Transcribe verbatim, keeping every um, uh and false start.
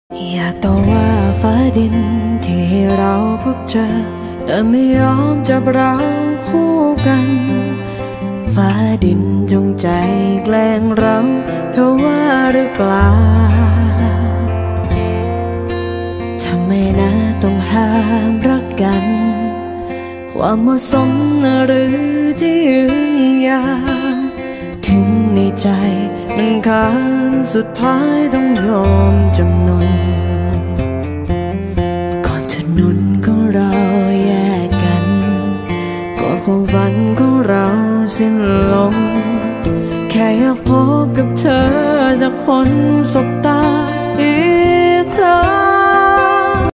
อยากต่อว่าฟ้าดินที่เราพบเจอแต่ไม่ยอมจับเราคู่กันฟ้าดินจงใจแกล้งเราเธอว่าหรือเปล่าทำไมนะต้องห้ามรักกันความเหมาะสมหรือที่ยืนยาวถึงในใจมันค้านสุดท้ายต้องยอมจำนนก่อนถนนของเราแยกกันก่อนความฝันของเราสิ้นลมแค่อยากพบกับเธอจากคนสบตาอีกครั้ง